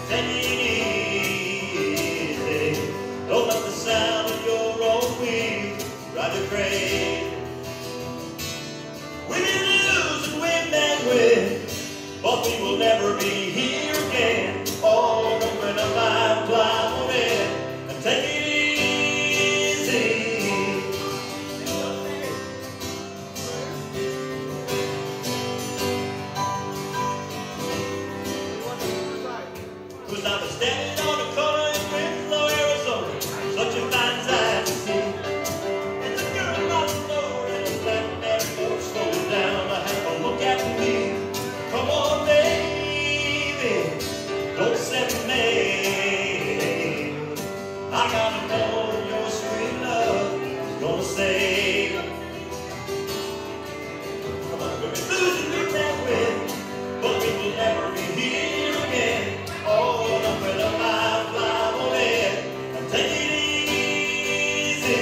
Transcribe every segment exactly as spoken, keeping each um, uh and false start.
take it easy. Don't let the sound of your own wheels drive you crazy. We may lose and win and win, but we will never be here again. Oh, when the life climb on in and take it easy. Cause I was standing on the corner in Winslow, Arizona, such a fine sight to see. And the girl on the floor in a flat neck boat slowed down to have a look at me. Come on, baby, don't set me. I gotta know your sweet love is gonna save. Come on, we'll be losing we can win, but we will never be here again. Oh, the weather might fly on in and take it easy.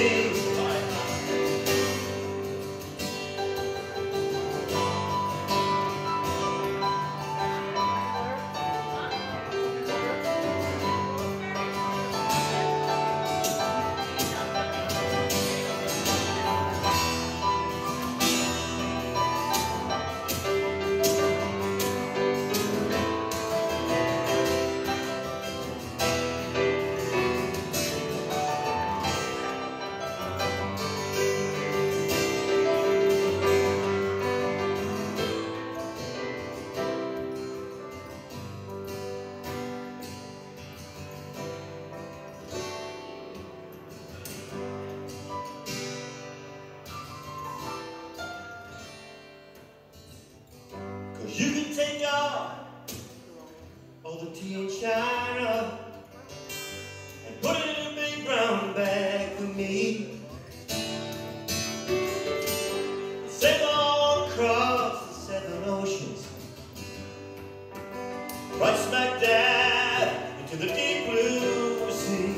You can take all, all the tea in China and put it in a big brown bag for me. Sail all across the seven oceans, right smack dab into the deep blue sea.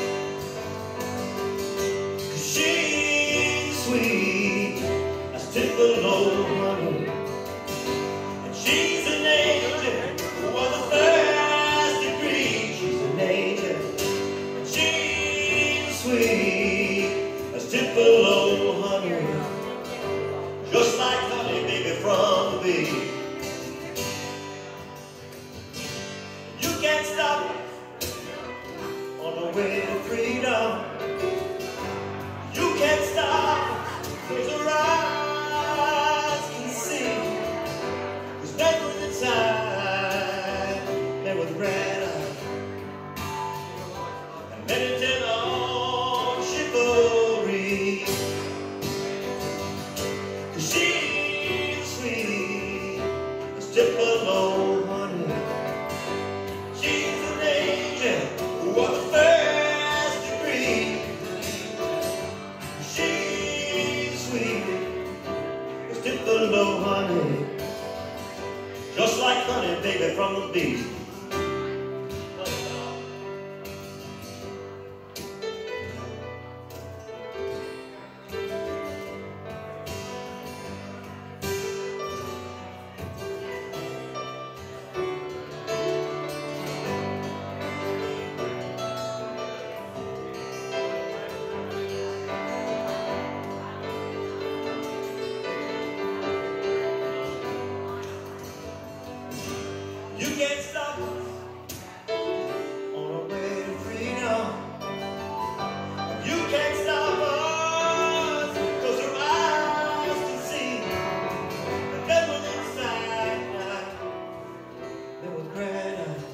'Cause she's sweet as Tupelo Honey. She's an angel of the first degree. She's an angel, and she's sweet as Tupelo honey, just like honey, baby, from the bee. You can't stop it on the way to freedom. You can't stop it, 'cause her eyes can see. Never the time, met with red eye, and meditate on chivalry. 'Cause she's sweet as Tupelo honey. She's an angel of the first degree. She's sweet as Tupelo honey, just like honey, baby, from the bee. You can't stop us on our way to freedom. You can't stop us, 'cause our eyes can see the devil inside now. There was great eyes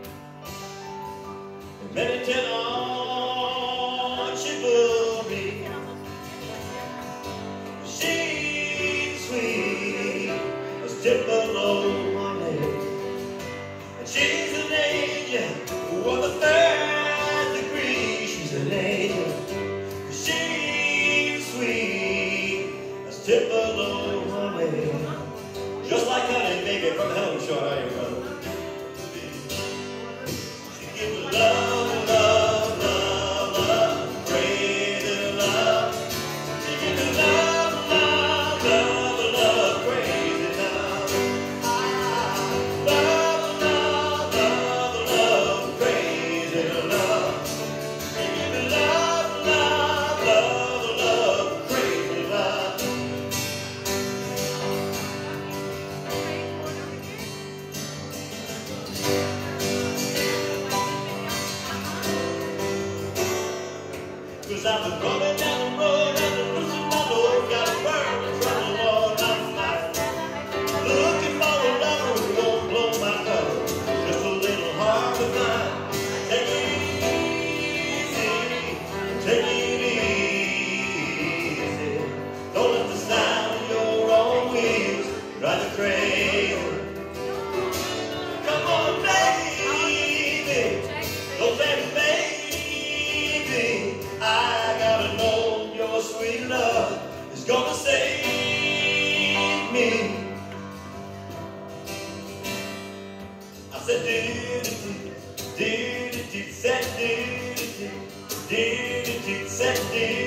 and meditate on chivalry. She's sweet as Tupelo honey. She's an angel of the third degree. She's an angel. She's sweet as Tupelo honey, just like honey, baby, from the hell short I am. She gives love, love, love, love, crazy love. She gives love, love, love, love, crazy love. Love, love, love, love. I was running down the road and the loosened my load, got a burning trouble all night. Looking for a lover who won't blow my cover, just a little hard to find. Take it easy, take it easy. Don't let the sound of your own wheels drive you crazy. Come on, baby, don't let me, baby. I gotta know your sweet love is gonna save me. I said, do-do-do, do-do-do, said do-do-do, do-do-do, said do-do-do.